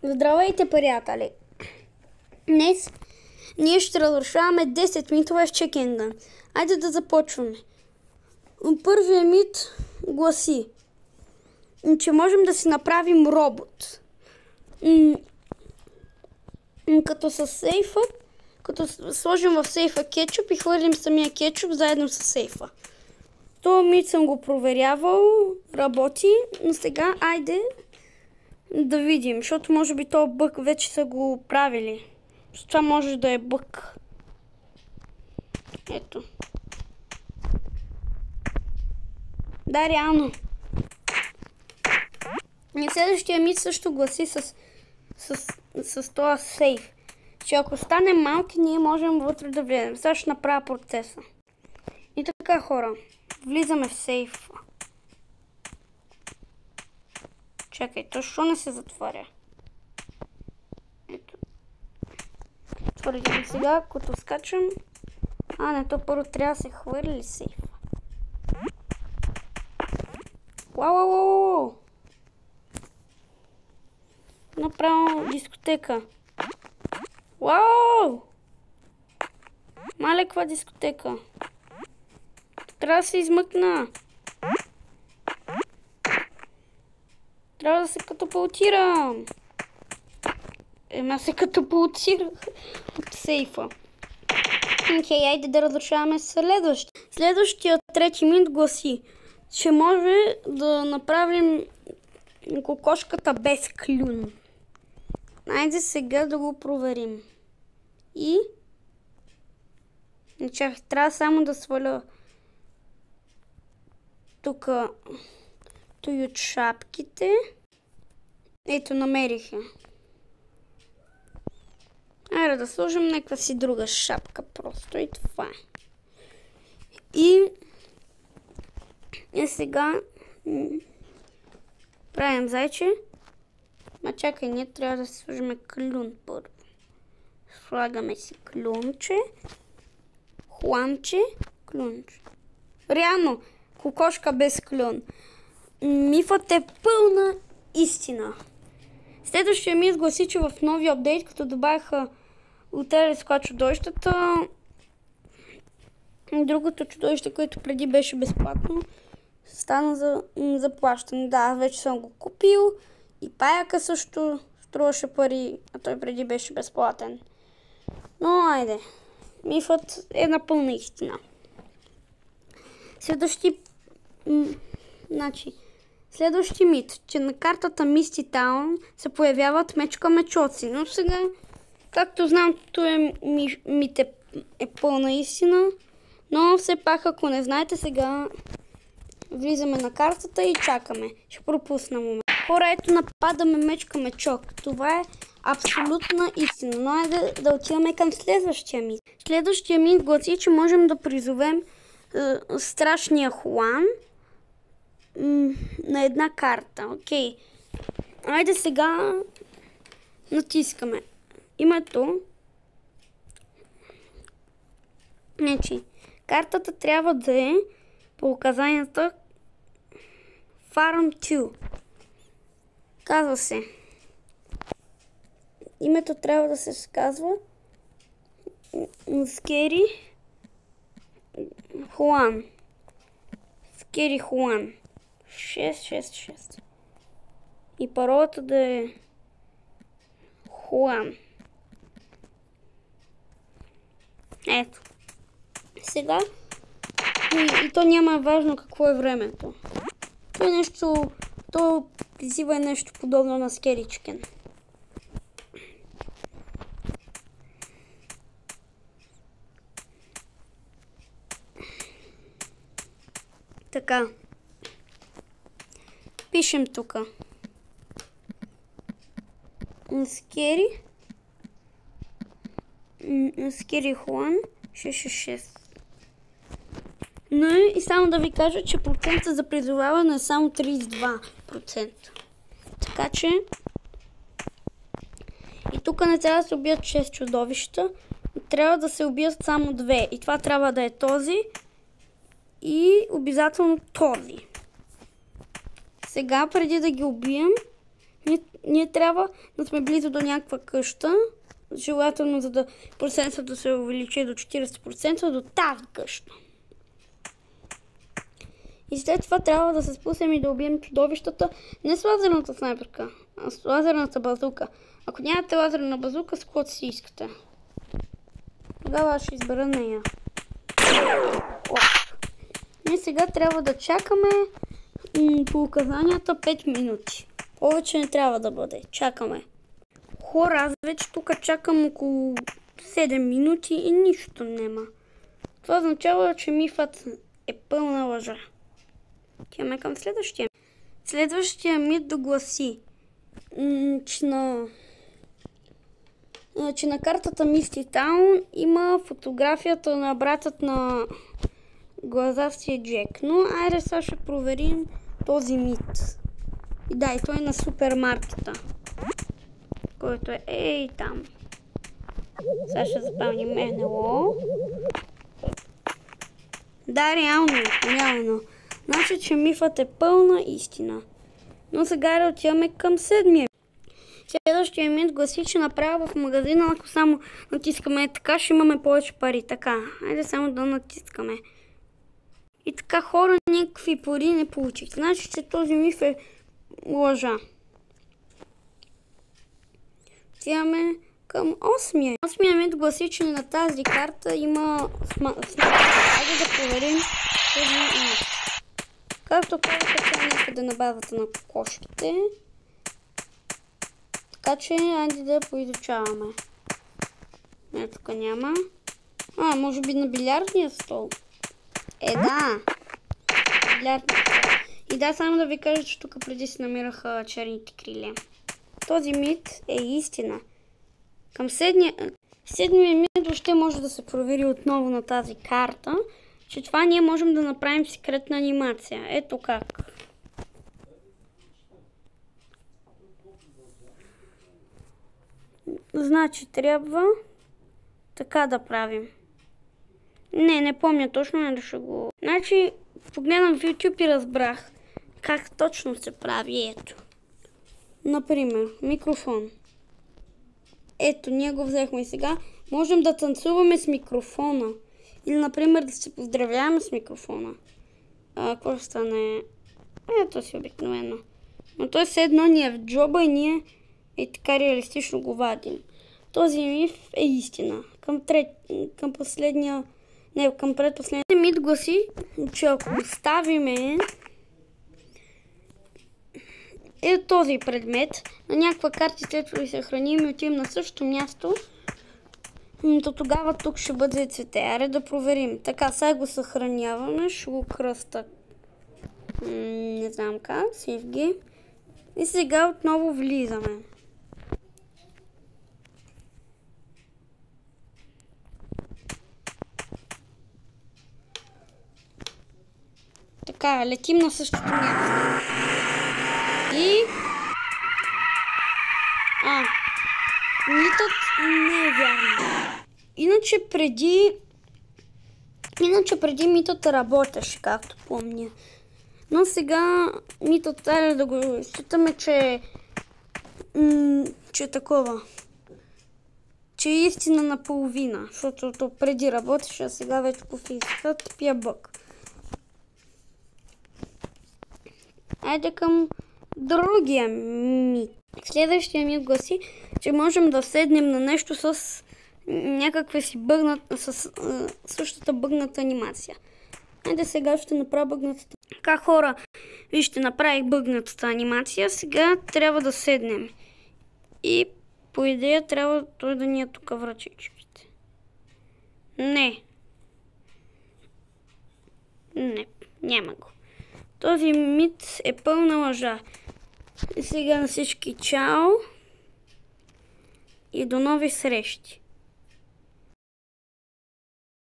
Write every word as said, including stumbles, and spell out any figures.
Здравейте, приятели! Днес ние ще разрушаваме десет митове в Чекенда. Айде да започваме. Първият мит гласи, че можем да си направим робот. Като с сейфа, като сложим в сейфа кетчуп и хвърлим самия кетчуп заедно с сейфа. Това мит съм го проверявал, работи, но сега айде да видим, защото може би този бък вече са го правили. Защото това може да е бък. Ето. Да, реално. И следващия мит също гласи с, с, с, с този сейф. Че ако стане малки, ние можем вътре да влезем. Сега ще направя процеса. И така, хора. Влизаме в сейфа. Чакай, то що не се затваря? Ето. Твърдим сега, като скачам. А, не, то първо трябва да се хвърли сейфа. Уау, уау, уау! Направо дискотека. Уау! Мале, каква дискотека. Трябва да се измъкна. Трябва да се катапултирам. Ема се катапултирах от сейфа. Окей, айде да разрушаваме следващия. Следващия трети мит гласи, че може да направим кокошката без клюн. Айде сега да го проверим. И... Чакай, трябва само да сваля тук той от шапките. Ето, намерих я. Айде да сложим някаква си друга шапка просто и това е. И, и сега правим зайче. Ма чакай, ние трябва да си сложим клюн първо. Слагаме си клюнче, хламче, клюнче. Реално, кокошка без клюн. Мифът е пълна истина. Следващия мит гласи, че в новия апдейт, като добавиха Отеле с чудовищата, другото чудовище, което преди беше безплатно, стана за, за плащане. Да, вече съм го купил. И паяка също струваше пари, а той преди беше безплатен. Но айде, мифът е напълна истина. Следващи... Значи, следващи мит, че на картата Misty Town се появяват мечка-мечоци. Но сега, както знам, този мит е, е пълна истина. Но все пак, ако не знаете, сега влизаме на картата и чакаме. Ще пропусна момент. Хора, ето нападаме мечка-мечок. Това е абсолютна истина. Но айде да отиваме към следващия мит. Следващия мит гласи, че можем да призовем е, страшния Хуан на една карта. Окей. Айде сега натискаме името. Значи, картата трябва да е по указанията Farm two. Казва се. Името трябва да се казва Скери Хуан. Скери Хуан. шест шест шест. И паролата да е Хуан. Ето. Сега. И, и то няма важно какво е времето. То е нещо. То призива е нещо подобно на Scary Chicken. Така. Пишем тук. Скери. Скери Хуан шест шест шест. Но и само да ви кажа, че процента за призоваване е само тридесет и два процента. Така че и тук не трябва да се убият шест чудовища. Трябва да се убият само две. И това трябва да е този. И обязателно този. Сега, преди да ги убием, ние трябва да сме близо до някаква къща. Желателно, за да процентът да се увеличи до четирийсет процента до тази къща. И след това трябва да се спуснем и да убием чудовищата не с лазерната снайперка, а с лазерната базука. Ако нямате лазерна базука, с каквото си искате. Тогава ще избера нея. Ние сега трябва да чакаме по указанията пет минути. Повече не трябва да бъде. Чакаме. Хора, аз вече тук чакам около седем минути и нищо няма. Това означава, че мифът е пълна лъжа. Отиваме към следващия. Следващия мит да гласи, че на, че на картата Misty Town има фотографията на братът на глазастия Джек. Но айде сега ще проверим този мит. И да, и той е на супермаркета, който е ей там. Сега ще запълним НЛО. Да, реално, реално. Значи, че мифът е пълна истина. Но сега да отиваме към седмия. Следващия мит гласи, че направо в магазина, ако само натискаме така, ще имаме повече пари. Така, айде само да натискаме. И така, хора, никакви пари не получих. Значи, че този миф е лъжа. Отиваме към осмия. Осмия мит гласи, че на тази карта има снайпер. Айде да проверим този мит. Както казах, това е някъде на базата на кокошките. Така че, айде да поизучаваме. Не, тук няма. А, може би на билярдния стол. Е, да. Билярдния стол. И да, само да ви кажа, че тук преди се намираха черните криле. Този мит е истина. Към седмия, седмия мит въобще може да се провери отново на тази карта, че това ние можем да направим секретна анимация. Ето как. Значи трябва така да правим. Не, не помня точно, не да ще го... Значи, погледнам в YouTube и разбрах как точно се прави. Ето. Например, микрофон. Ето, ние го взехме и сега. Можем да танцуваме с микрофона. Или, например, да се поздравяваме с микрофона. А, какво ще стане? Ето си обикновено. Но той все едно ни е в джоба и ние е така реалистично го вадим. Този миф е истина. Към, трет... към последния... Не, към предпоследния мит гласи, че ако оставиме е този предмет на някаква карта, след като се храним и отидем на същото място, то тогава тук ще бъде цвете. Аре да проверим. Така, сега го съхраняваме, ще го кръста. Не знам как, Save Game. И сега отново влизаме. Така, летим на същото място. И... А, митът не е вярно. Иначе преди... Иначе преди митът работеше, както помня. Но сега митът трябва да го считаме, че... М че е такова. Че е истина наполовина. Защото преди работеше, а сега вече по физика тъпия бък. Айде към другия мит. Следващия мит гласи, че можем да седнем на нещо с някаква си бъгната, с а, същата бъгната анимация. Айде сега ще направя бъгнатата. Така, хора, вижте, направих бъгнатата анимация. Сега трябва да седнем. И по идея трябва той да ни е тук връчичките. Не. Не, няма го. Този мит е пълна лъжа. И сега на всички чао и до нови срещи.